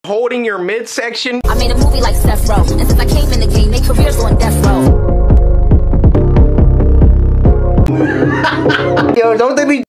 holding your midsection. I made a movie like Steph Rowe, and since I came in the game, they careers on death row. Yo, don't they be